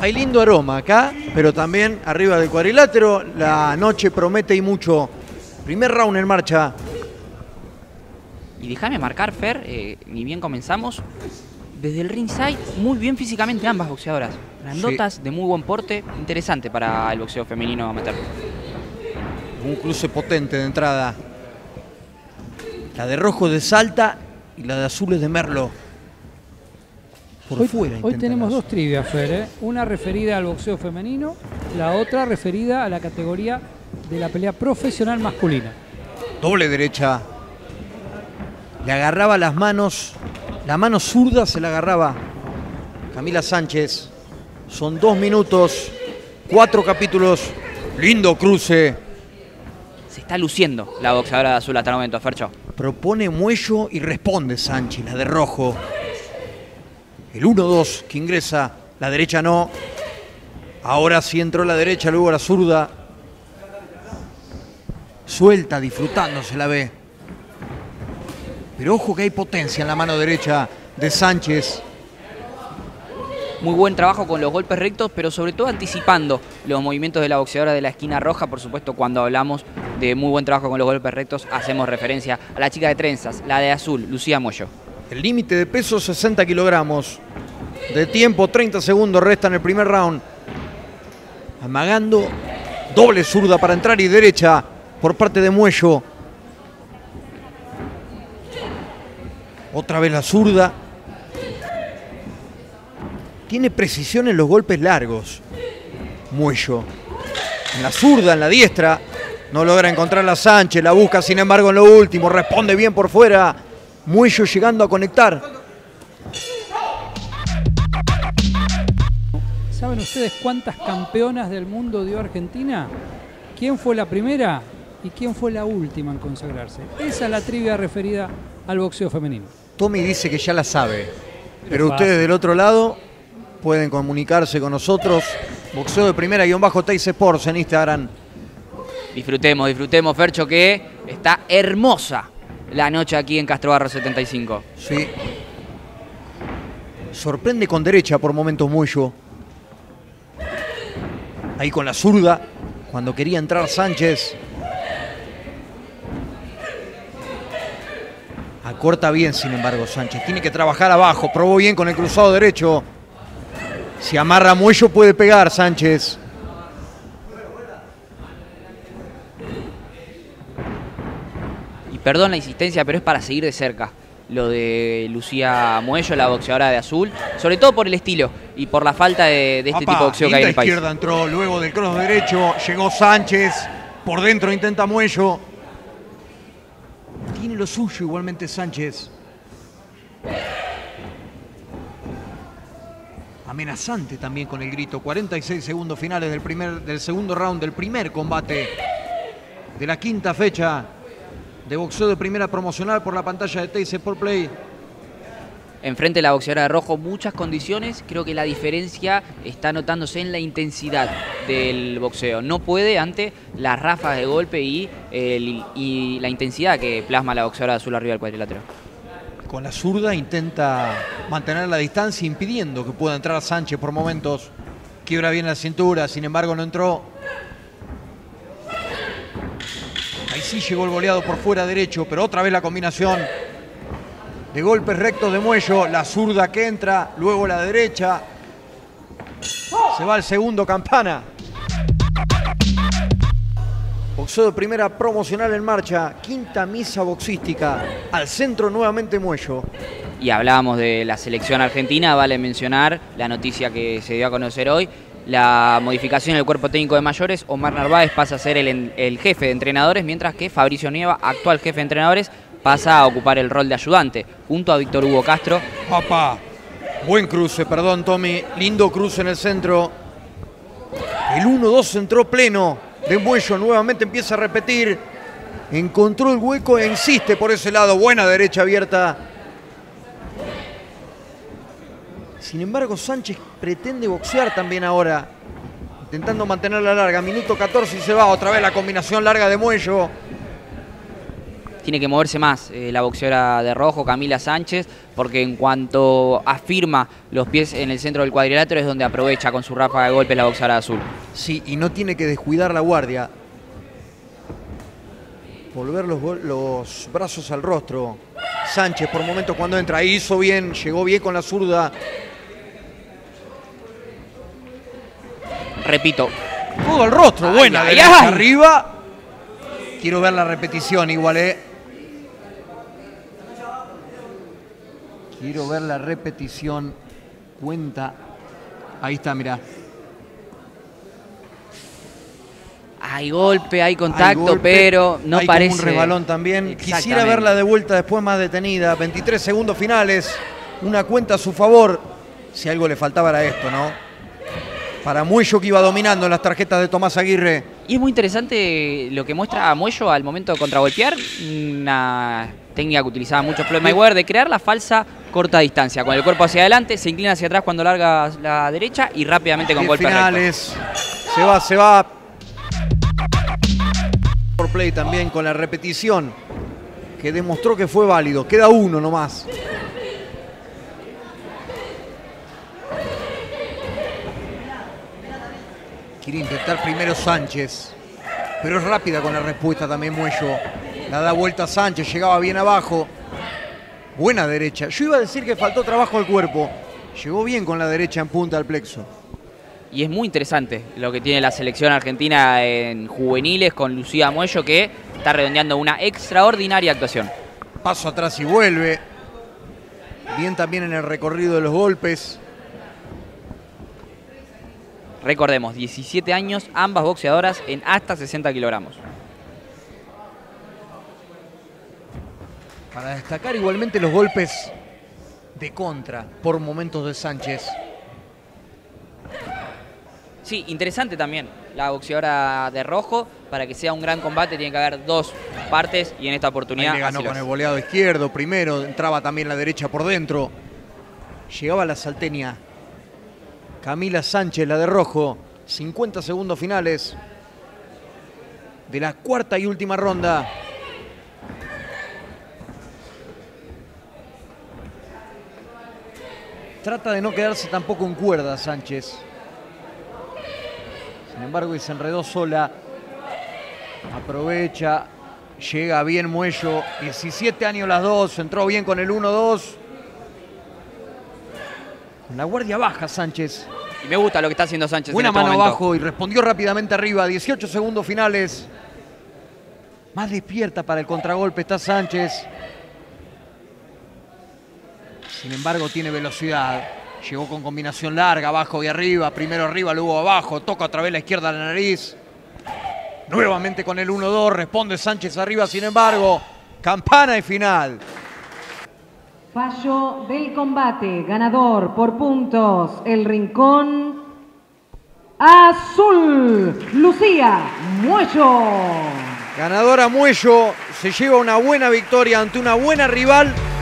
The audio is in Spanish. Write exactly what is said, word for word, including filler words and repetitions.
Hay lindo aroma acá, pero también arriba del cuadrilátero. La noche promete y mucho. Primer round en marcha. Y déjame marcar, Fer, eh, ni bien comenzamos, desde el ringside, muy bien físicamente ambas boxeadoras. Grandotas, sí, de muy buen porte, interesante para el boxeo femenino amateur. Un cruce potente de entrada. La de rojo de Salta y la de azul es de Merlo. Por hoy, fuera hoy tenemos eso. dos trivias, Fer, ¿eh? Una referida al boxeo femenino, la otra referida a la categoría de la pelea profesional masculina. Doble derecha. Le agarraba las manos, la mano zurda se la agarraba Camila Sánchez. Son dos minutos, cuatro capítulos. Lindo cruce. Se está luciendo la boxeadora de azul hasta el momento, Fercho. Propone Muello y responde Sánchez, la de rojo. El uno dos que ingresa, la derecha no. Ahora sí entró la derecha, luego la zurda. Suelta, disfrutando, se la ve. Pero ojo que hay potencia en la mano derecha de Sánchez. Muy buen trabajo con los golpes rectos, pero sobre todo anticipando los movimientos de la boxeadora de la esquina roja. Por supuesto, cuando hablamos de muy buen trabajo con los golpes rectos, hacemos referencia a la chica de trenzas, la de azul, Lucía Muello. El límite de peso, sesenta kilogramos. De tiempo, treinta segundos resta en el primer round. Amagando, doble zurda para entrar y derecha por parte de Muello. Otra vez la zurda. Tiene precisión en los golpes largos. Muello. En la zurda, en la diestra. No logra encontrar a Sánchez. La busca, sin embargo, en lo último. Responde bien por fuera. Muello llegando a conectar. ¿Saben ustedes cuántas campeonas del mundo dio Argentina? ¿Quién fue la primera y quién fue la última en consagrarse? Esa es la trivia referida al boxeo femenino. Tommy dice que ya la sabe, pero, pero ustedes del otro lado pueden comunicarse con nosotros. Boxeo de primera guión bajo Teis Sports en Instagram. Disfrutemos, disfrutemos, Fercho, que está hermosa la noche aquí en Castro Barro setenta y cinco. Sí. Sorprende con derecha por momentos Muello. Ahí con la zurda, cuando quería entrar Sánchez. Acorta bien, sin embargo, Sánchez. Tiene que trabajar abajo. Probó bien con el cruzado derecho. Si amarra Muello puede pegar Sánchez. Y perdón la insistencia, pero es para seguir de cerca lo de Lucía Muello, la boxeadora de azul. Sobre todo por el estilo y por la falta de, de este Apá, tipo de boxeo que hay en el país. izquierda entró, luego del cross derecho. Llegó Sánchez. Por dentro intenta Muello. Tiene lo suyo igualmente Sánchez. Amenazante también con el grito. cuarenta y seis segundos finales del, primer, del segundo round del primer combate de la quinta fecha de boxeo de primera promocional por la pantalla de Teis Sport Play. Enfrente de la boxeadora de rojo, muchas condiciones. Creo que la diferencia está notándose en la intensidad del boxeo. No puede ante las ráfagas de golpe y, el, y la intensidad que plasma la boxeadora de azul arriba del cuadrilátero. Con la zurda intenta mantener la distancia, impidiendo que pueda entrar Sánchez por momentos. Quiebra bien la cintura, sin embargo no entró. Ahí sí llegó el goleado por fuera derecho, pero otra vez la combinación de golpes rectos de Muello. La zurda que entra, luego la derecha. Se va el segundo, campana. Boxeo de primera promocional en marcha. Quinta misa boxística. Al centro nuevamente Muello. Y hablábamos de la selección argentina. Vale mencionar la noticia que se dio a conocer hoy. La modificación del cuerpo técnico de mayores. Omar Narváez pasa a ser el, el jefe de entrenadores, mientras que Fabricio Nieva, actual jefe de entrenadores, pasa a ocupar el rol de ayudante, junto a Víctor Hugo Castro. Papá, buen cruce, perdón Tommy. Lindo cruce en el centro. El uno dos entró pleno de Muello. Nuevamente empieza a repetir. Encontró el hueco e insiste por ese lado. Buena derecha abierta. Sin embargo, Sánchez pretende boxear también ahora. Intentando mantenerla larga. Minuto catorce y se va. Otra vez la combinación larga de Muello. tiene que moverse más eh, la boxeadora de rojo, Camila Sánchez, porque en cuanto afirma los pies en el centro del cuadrilátero es donde aprovecha con su ráfaga de golpes la boxeadora de azul. Sí, y no tiene que descuidar la guardia. Volver los, los brazos al rostro. Sánchez por momentos cuando entra, hizo bien, llegó bien con la zurda. Repito. Todo al rostro, Ay, buena, ay, derecha ay. arriba. Quiero ver la repetición igual, ¿eh? Quiero ver la repetición. Cuenta. Ahí está, mirá. Hay golpe, hay contacto, Hay golpe, pero no hay parece... como un resbalón también. Quisiera Exactamente. verla de vuelta después más detenida. veintitrés segundos finales. Una cuenta a su favor. Si algo le faltaba era esto, ¿no? Para Muello, que iba dominando en las tarjetas de Tomás Aguirre. Y es muy interesante lo que muestra Muello al momento de contragolpear. Una técnica que utilizaba mucho Floyd Mayweather, de crear la falsa corta distancia. Con el cuerpo hacia adelante, se inclina hacia atrás cuando larga la derecha y rápidamente con Diez golpes finales. Se va, se va. Por play también con la repetición que demostró que fue válido. Queda uno nomás. Quiere intentar primero Sánchez, pero es rápida con la respuesta también Muello. La da vuelta a Sánchez, llegaba bien abajo. Buena derecha. Yo iba a decir que faltó trabajo al cuerpo. Llegó bien con la derecha en punta al plexo. Y es muy interesante lo que tiene la selección argentina en juveniles con Lucía Muello, que está redondeando una extraordinaria actuación. Paso atrás y vuelve. Bien también en el recorrido de los golpes. Recordemos, diecisiete años, ambas boxeadoras en hasta sesenta kilogramos. Para destacar igualmente los golpes de contra por momentos de Sánchez. Sí, interesante también la boxeadora de rojo. Para que sea un gran combate tiene que haber dos partes y en esta oportunidad... Ahí le ganó así lo con es. el voleado izquierdo primero, entraba también la derecha por dentro. Llegaba la salteña Camila Sánchez, la de rojo. cincuenta segundos finales de la cuarta y última ronda. Trata de no quedarse tampoco en cuerda Sánchez. Sin embargo, y se enredó sola. Aprovecha. Llega bien Muello. diecisiete años las dos. Entró bien con el uno dos. Con la guardia baja Sánchez. Y me gusta lo que está haciendo Sánchez. Buena en este mano momento. abajo y respondió rápidamente arriba. dieciocho segundos finales. Más despierta para el contragolpe está Sánchez. Sin embargo, tiene velocidad. Llegó con combinación larga, abajo y arriba. Primero arriba, luego abajo. Toca otra vez la izquierda a la nariz. Nuevamente con el uno dos. Responde Sánchez arriba, sin embargo. Campana y final. Fallo del combate. Ganador por puntos. El Rincón Azul. Lucía Muello. Ganadora Muello. Se lleva una buena victoria ante una buena rival.